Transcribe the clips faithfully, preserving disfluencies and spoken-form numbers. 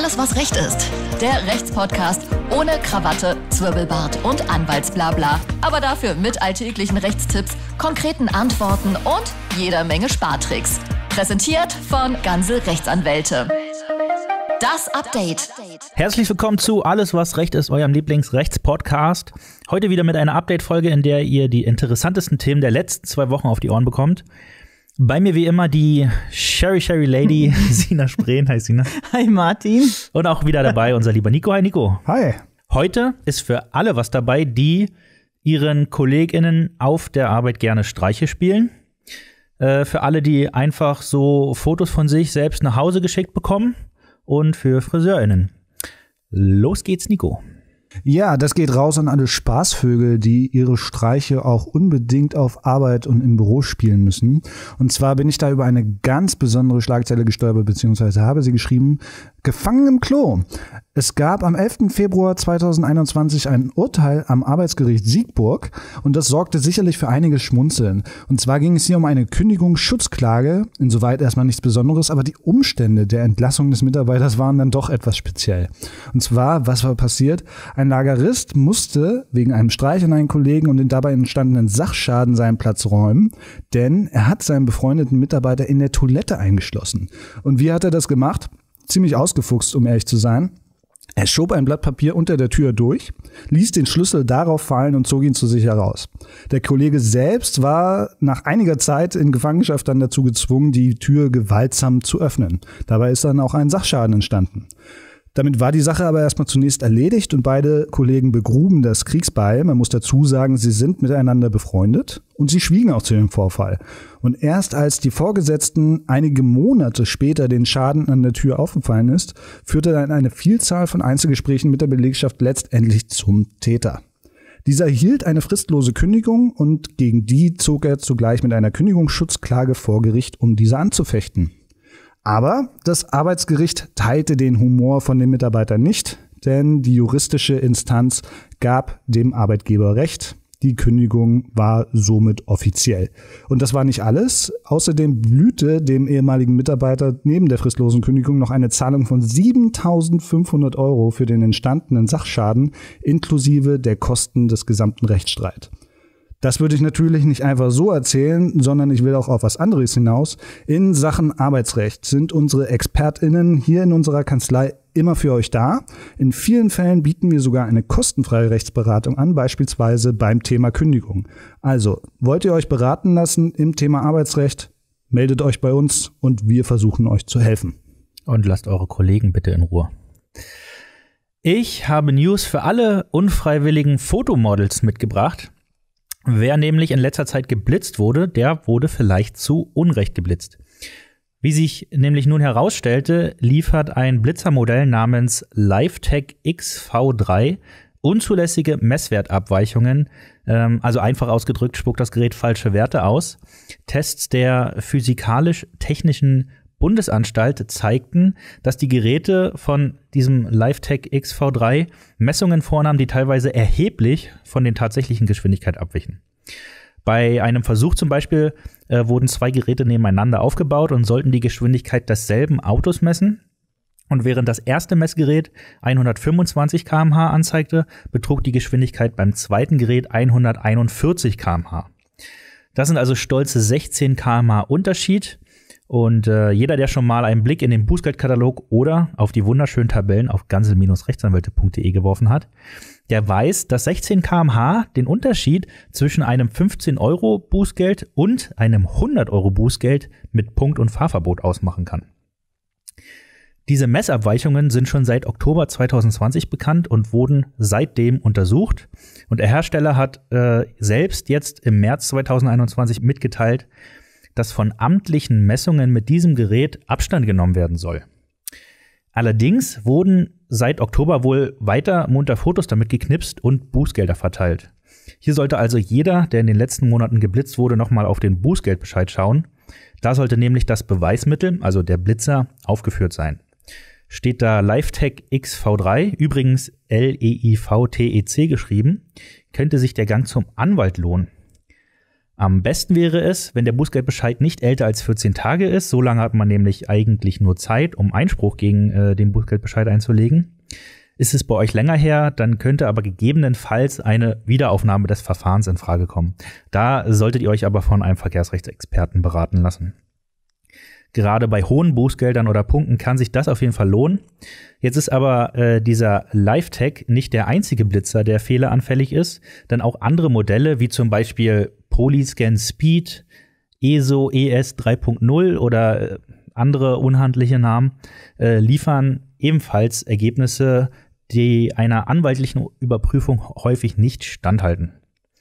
Alles, was Recht ist. Der Rechtspodcast ohne Krawatte, Zwirbelbart und Anwaltsblabla. Aber dafür mit alltäglichen Rechtstipps, konkreten Antworten und jeder Menge Spartricks. Präsentiert von Ganze Rechtsanwälte. Das Update. Herzlich willkommen zu Alles, was Recht ist, eurem Lieblingsrechtspodcast. Heute wieder mit einer Update-Folge, in der ihr die interessantesten Themen der letzten zwei Wochen auf die Ohren bekommt. Bei mir wie immer die Sherry Sherry Lady, Sina Spreen. Hi Sina. Hi Martin. Und auch wieder dabei unser lieber Nico. Hi Nico. Hi. Heute ist für alle was dabei, die ihren KollegInnen auf der Arbeit gerne Streiche spielen. Äh, für alle, die einfach so Fotos von sich selbst nach Hause geschickt bekommen. Und für FriseurInnen. Los geht's, Nico. Ja, das geht raus an alle Spaßvögel, die ihre Streiche auch unbedingt auf Arbeit und im Büro spielen müssen. Und zwar bin ich da über eine ganz besondere Schlagzeile gestolpert, beziehungsweise habe sie geschrieben, Gefangen im Klo. Es gab am elften Februar zweitausendeinundzwanzig ein Urteil am Arbeitsgericht Siegburg und das sorgte sicherlich für einiges Schmunzeln. Und zwar ging es hier um eine Kündigungsschutzklage, insoweit erstmal nichts Besonderes, aber die Umstände der Entlassung des Mitarbeiters waren dann doch etwas speziell. Und zwar, was war passiert? Ein Lagerist musste wegen einem Streich an einen Kollegen und den dabei entstandenen Sachschaden seinen Platz räumen, denn er hat seinen befreundeten Mitarbeiter in der Toilette eingeschlossen. Und wie hat er das gemacht? Ziemlich ausgefuchst, um ehrlich zu sein. Er schob ein Blatt Papier unter der Tür durch, ließ den Schlüssel darauf fallen und zog ihn zu sich heraus. Der Kollege selbst war nach einiger Zeit in Gefangenschaft dann dazu gezwungen, die Tür gewaltsam zu öffnen. Dabei ist dann auch ein Sachschaden entstanden. Damit war die Sache aber erstmal zunächst erledigt und beide Kollegen begruben das Kriegsbeil. Man muss dazu sagen, sie sind miteinander befreundet und sie schwiegen auch zu dem Vorfall. Und erst als die Vorgesetzten einige Monate später den Schaden an der Tür aufgefallen ist, führte dann eine Vielzahl von Einzelgesprächen mit der Belegschaft letztendlich zum Täter. Dieser erhielt eine fristlose Kündigung und gegen die zog er zugleich mit einer Kündigungsschutzklage vor Gericht, um diese anzufechten. Aber das Arbeitsgericht teilte den Humor von dem Mitarbeiter nicht, denn die juristische Instanz gab dem Arbeitgeber Recht. Die Kündigung war somit offiziell. Und das war nicht alles. Außerdem blühte dem ehemaligen Mitarbeiter neben der fristlosen Kündigung noch eine Zahlung von siebentausendfünfhundert Euro für den entstandenen Sachschaden inklusive der Kosten des gesamten Rechtsstreits. Das würde ich natürlich nicht einfach so erzählen, sondern ich will auch auf was anderes hinaus. In Sachen Arbeitsrecht sind unsere ExpertInnen hier in unserer Kanzlei immer für euch da. In vielen Fällen bieten wir sogar eine kostenfreie Rechtsberatung an, beispielsweise beim Thema Kündigung. Also, wollt ihr euch beraten lassen im Thema Arbeitsrecht? Meldet euch bei uns und wir versuchen euch zu helfen. Und lasst eure Kollegen bitte in Ruhe. Ich habe News für alle unfreiwilligen Fotomodels mitgebracht. Wer nämlich in letzter Zeit geblitzt wurde, der wurde vielleicht zu Unrecht geblitzt. Wie sich nämlich nun herausstellte, liefert ein Blitzermodell namens LifeTech X V drei unzulässige Messwertabweichungen, ähm, also einfach ausgedrückt spuckt das Gerät falsche Werte aus. Tests der Physikalisch-Technischen Bundesanstalt zeigten, dass die Geräte von diesem LifeTech X V drei Messungen vornahmen, die teilweise erheblich von den tatsächlichen Geschwindigkeiten abwichen. Bei einem Versuch zum Beispiel äh, wurden zwei Geräte nebeneinander aufgebaut und sollten die Geschwindigkeit desselben Autos messen. Und während das erste Messgerät hundertfünfundzwanzig Kilometer pro Stunde anzeigte, betrug die Geschwindigkeit beim zweiten Gerät hunderteinundvierzig Kilometer pro Stunde. Das sind also stolze sechzehn Kilometer pro Stunde Unterschied. Und äh, jeder, der schon mal einen Blick in den Bußgeldkatalog oder auf die wunderschönen Tabellen auf ganze Rechtsanwälte punkt de geworfen hat, der weiß, dass sechzehn Kilometer pro Stunde den Unterschied zwischen einem fünfzehn Euro Bußgeld und einem hundert Euro Bußgeld mit Punkt- und Fahrverbot ausmachen kann. Diese Messabweichungen sind schon seit Oktober zweitausendzwanzig bekannt und wurden seitdem untersucht. Und der Hersteller hat äh, selbst jetzt im März zweitausendeinundzwanzig mitgeteilt, dass von amtlichen Messungen mit diesem Gerät Abstand genommen werden soll. Allerdings wurden seit Oktober wohl weiter munter Fotos damit geknipst und Bußgelder verteilt. Hier sollte also jeder, der in den letzten Monaten geblitzt wurde, nochmal auf den Bußgeldbescheid schauen. Da sollte nämlich das Beweismittel, also der Blitzer, aufgeführt sein. Steht da LifeTech X V drei, übrigens L E I V T E C geschrieben, könnte sich der Gang zum Anwalt lohnen. Am besten wäre es, wenn der Bußgeldbescheid nicht älter als vierzehn Tage ist. So lange hat man nämlich eigentlich nur Zeit, um Einspruch gegen äh, den Bußgeldbescheid einzulegen. Ist es bei euch länger her, dann könnte aber gegebenenfalls eine Wiederaufnahme des Verfahrens in Frage kommen. Da solltet ihr euch aber von einem Verkehrsrechtsexperten beraten lassen. Gerade bei hohen Bußgeldern oder Punkten kann sich das auf jeden Fall lohnen. Jetzt ist aber äh, dieser Live-Tag nicht der einzige Blitzer, der fehleranfällig ist, denn auch andere Modelle, wie zum Beispiel Polyscan Speed, E S O E S drei Punkt null oder äh, andere unhandliche Namen, äh, liefern ebenfalls Ergebnisse, die einer anwaltlichen Überprüfung häufig nicht standhalten.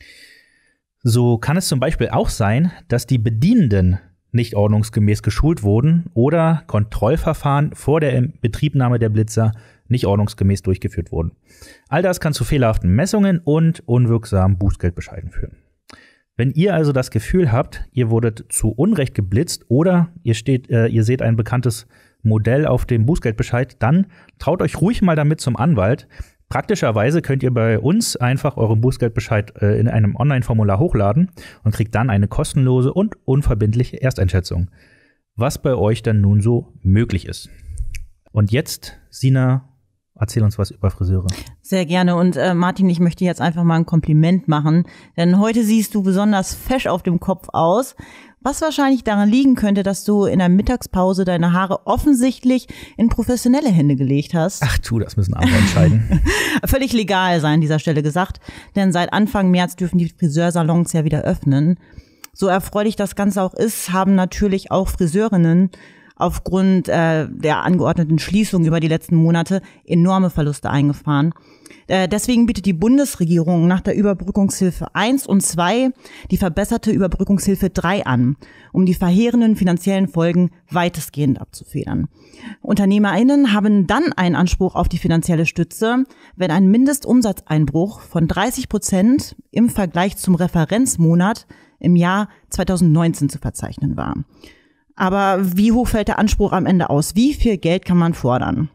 So kann es zum Beispiel auch sein, dass die Bedienenden nicht ordnungsgemäß geschult wurden oder Kontrollverfahren vor der Inbetriebnahme der Blitzer nicht ordnungsgemäß durchgeführt wurden. All das kann zu fehlerhaften Messungen und unwirksamen Bußgeldbescheiden führen. Wenn ihr also das Gefühl habt, ihr wurdet zu Unrecht geblitzt oder ihr, steht, äh, ihr seht ein bekanntes Modell auf dem Bußgeldbescheid, dann traut euch ruhig mal damit zum Anwalt. Praktischerweise könnt ihr bei uns einfach euren Bußgeldbescheid äh, in einem Online-Formular hochladen und kriegt dann eine kostenlose und unverbindliche Ersteinschätzung, was bei euch dann nun so möglich ist. Und jetzt, Sina, erzähl uns was über Friseure. Sehr gerne. Und äh, Martin, ich möchte jetzt einfach mal ein Kompliment machen, denn heute siehst du besonders fesch auf dem Kopf aus, was wahrscheinlich daran liegen könnte, dass du in der Mittagspause deine Haare offensichtlich in professionelle Hände gelegt hast. Ach tu, das müssen andere entscheiden. Völlig legal sei an dieser Stelle gesagt, denn seit Anfang März dürfen die Friseursalons ja wieder öffnen. So erfreulich das Ganze auch ist, haben natürlich auch Friseurinnen aufgrund äh, der angeordneten Schließung über die letzten Monate enorme Verluste eingefahren. Äh, deswegen bietet die Bundesregierung nach der Überbrückungshilfe eins und zwei die verbesserte Überbrückungshilfe drei an, um die verheerenden finanziellen Folgen weitestgehend abzufedern. UnternehmerInnen haben dann einen Anspruch auf die finanzielle Stütze, wenn ein Mindestumsatzeinbruch von dreißig Prozent im Vergleich zum Referenzmonat im Jahr zweitausendneunzehn zu verzeichnen war. Aber wie hoch fällt der Anspruch am Ende aus? Wie viel Geld kann man fordern?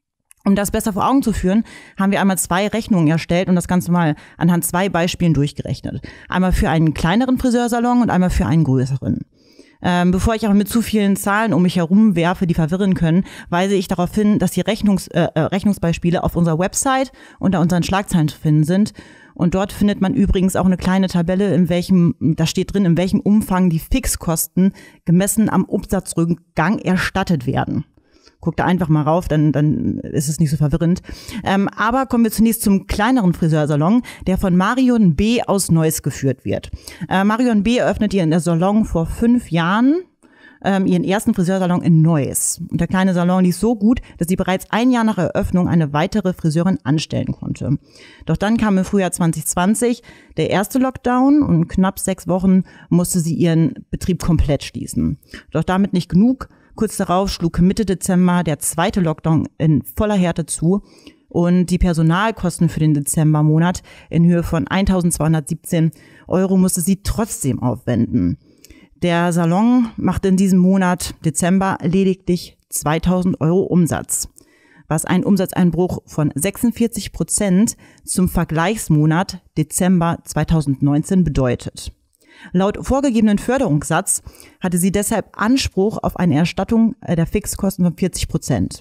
Um das besser vor Augen zu führen, haben wir einmal zwei Rechnungen erstellt und das Ganze mal anhand zwei Beispielen durchgerechnet. Einmal für einen kleineren Friseursalon und einmal für einen größeren. Ähm, bevor ich aber mit zu vielen Zahlen um mich herum werfe, die verwirren können, weise ich darauf hin, dass die Rechnungs, äh, Rechnungsbeispiele auf unserer Website unter unseren Schlagzeilen zu finden sind. Und dort findet man übrigens auch eine kleine Tabelle, in welchem, da steht drin, in welchem Umfang die Fixkosten gemessen am Umsatzrückgang erstattet werden. Guckt da einfach mal rauf, dann, dann ist es nicht so verwirrend. Ähm, aber kommen wir zunächst zum kleineren Friseursalon, der von Marion B. aus Neuss geführt wird. Äh, Marion B. eröffnet ihren Salon vor fünf Jahren. Ähm, ihren ersten Friseursalon in Neuss. Und der kleine Salon lief so gut, dass sie bereits ein Jahr nach Eröffnung eine weitere Friseurin anstellen konnte. Doch dann kam im Frühjahr zwanzig zwanzig der erste Lockdown und knapp sechs Wochen musste sie ihren Betrieb komplett schließen. Doch damit nicht genug. Kurz darauf schlug Mitte Dezember der zweite Lockdown in voller Härte zu und die Personalkosten für den Dezembermonat in Höhe von eintausendzweihundertsiebzehn Euro musste sie trotzdem aufwenden. Der Salon macht in diesem Monat Dezember lediglich zweitausend Euro Umsatz, was ein Umsatzeinbruch von sechsundvierzig Prozent zum Vergleichsmonat Dezember zweitausendneunzehn bedeutet. Laut vorgegebenen Förderungssatz hatte sie deshalb Anspruch auf eine Erstattung der Fixkosten von vierzig Prozent.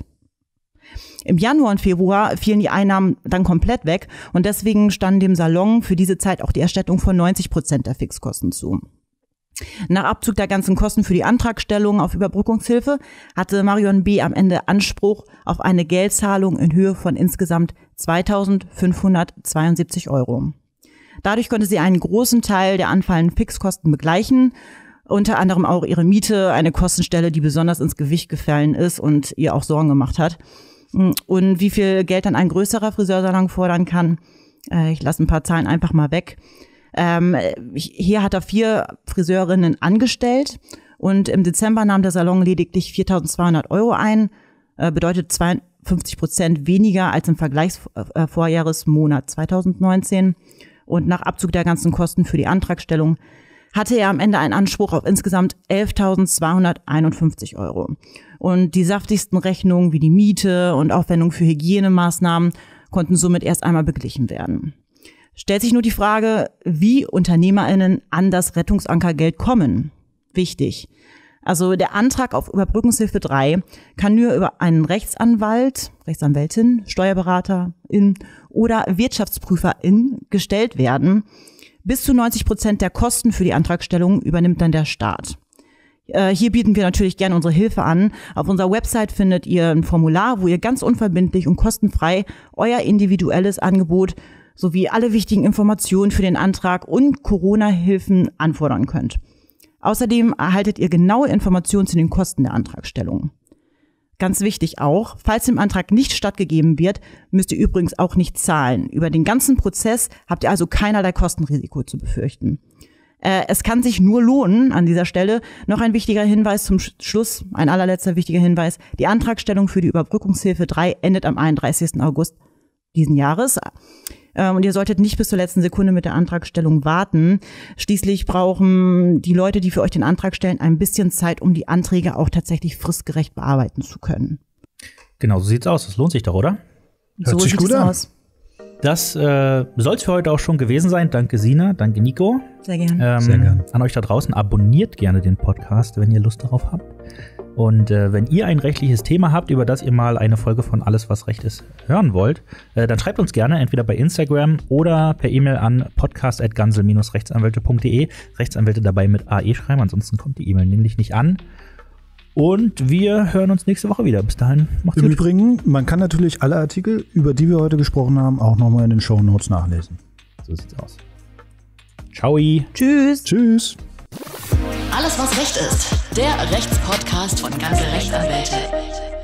Im Januar und Februar fielen die Einnahmen dann komplett weg und deswegen stand dem Salon für diese Zeit auch die Erstattung von neunzig Prozent der Fixkosten zu. Nach Abzug der ganzen Kosten für die Antragstellung auf Überbrückungshilfe hatte Marion B. am Ende Anspruch auf eine Geldzahlung in Höhe von insgesamt zweitausendfünfhundertzweiundsiebzig Euro. Dadurch konnte sie einen großen Teil der anfallenden Fixkosten begleichen, unter anderem auch ihre Miete, eine Kostenstelle, die besonders ins Gewicht gefallen ist und ihr auch Sorgen gemacht hat. Und wie viel Geld dann ein größerer Friseursalon fordern kann, ich lasse ein paar Zahlen einfach mal weg. Ähm, hier hat er vier Friseurinnen angestellt und im Dezember nahm der Salon lediglich viertausendzweihundert Euro ein, äh, bedeutet zweiundfünfzig Prozent weniger als im Vergleichsvorjahresmonat zweitausendneunzehn. Und nach Abzug der ganzen Kosten für die Antragstellung hatte er am Ende einen Anspruch auf insgesamt elftausendzweihunderteinundfünfzig Euro. Und die saftigsten Rechnungen wie die Miete und Aufwendungen für Hygienemaßnahmen konnten somit erst einmal beglichen werden. Stellt sich nur die Frage, wie UnternehmerInnen an das Rettungsankergeld kommen. Wichtig. Also der Antrag auf Überbrückungshilfe drei kann nur über einen Rechtsanwalt, Rechtsanwältin, Steuerberaterin oder Wirtschaftsprüferin gestellt werden. Bis zu neunzig Prozent der Kosten für die Antragstellung übernimmt dann der Staat. Hier bieten wir natürlich gerne unsere Hilfe an. Auf unserer Website findet ihr ein Formular, wo ihr ganz unverbindlich und kostenfrei euer individuelles Angebot sowie alle wichtigen Informationen für den Antrag und Corona-Hilfen anfordern könnt. Außerdem erhaltet ihr genaue Informationen zu den Kosten der Antragstellung. Ganz wichtig auch, falls dem Antrag nicht stattgegeben wird, müsst ihr übrigens auch nicht zahlen. Über den ganzen Prozess habt ihr also keinerlei Kostenrisiko zu befürchten. Äh, es kann sich nur lohnen, an dieser Stelle noch ein wichtiger Hinweis zum Schluss, ein allerletzter wichtiger Hinweis. Die Antragstellung für die Überbrückungshilfe drei endet am einunddreißigsten August diesen Jahres. Und ihr solltet nicht bis zur letzten Sekunde mit der Antragstellung warten. Schließlich brauchen die Leute, die für euch den Antrag stellen, ein bisschen Zeit, um die Anträge auch tatsächlich fristgerecht bearbeiten zu können. Genau, so sieht's aus. Das lohnt sich doch, oder? Hört so sich sieht gut es an. aus. Das äh, soll es für heute auch schon gewesen sein. Danke Sina, danke Nico. Sehr gerne. Ähm, Sehr gern. An euch da draußen, abonniert gerne den Podcast, wenn ihr Lust darauf habt. Und äh, wenn ihr ein rechtliches Thema habt, über das ihr mal eine Folge von Alles, was Recht ist, hören wollt, äh, dann schreibt uns gerne entweder bei Instagram oder per E-Mail an podcast at gansel Bindestrich rechtsanwälte punkt de. Rechtsanwälte dabei mit A E schreiben, ansonsten kommt die E-Mail nämlich nicht an. Und wir hören uns nächste Woche wieder. Bis dahin, macht's Im gut. Übrigen, man kann natürlich alle Artikel, über die wir heute gesprochen haben, auch nochmal in den Shownotes nachlesen. So sieht's aus. Ciao. Tschüss. Tschüss. Alles, was Recht ist. Der Rechtspodcast von Gansel Rechtsanwälte.